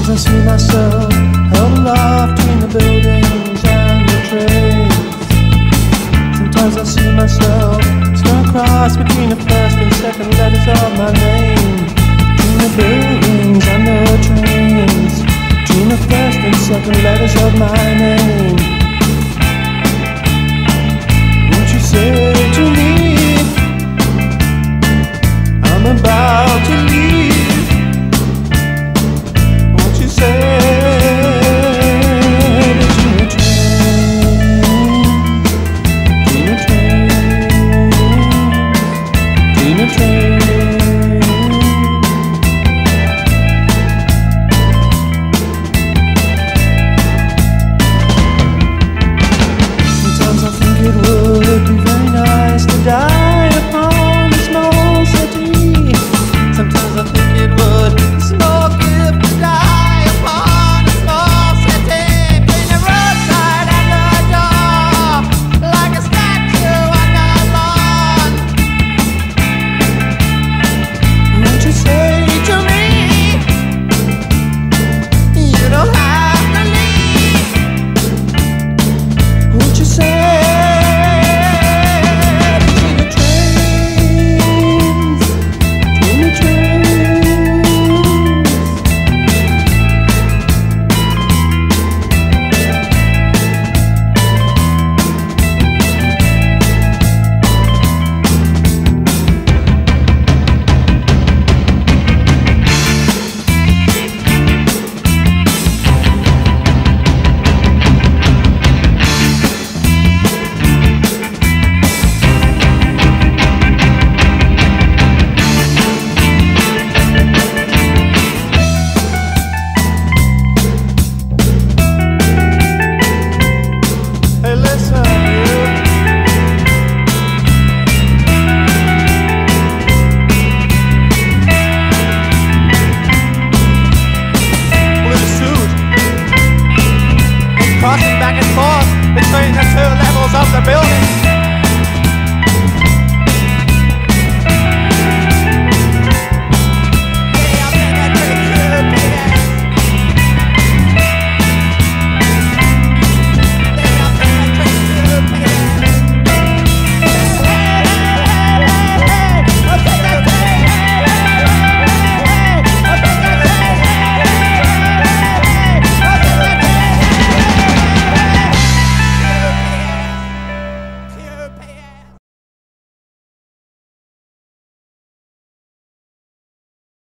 Sometimes I see myself held aloft between the buildings and the trains. Sometimes I see myself strung across between the first and second letters of my name. Between the buildings and the trains, between the first and second letters of my name.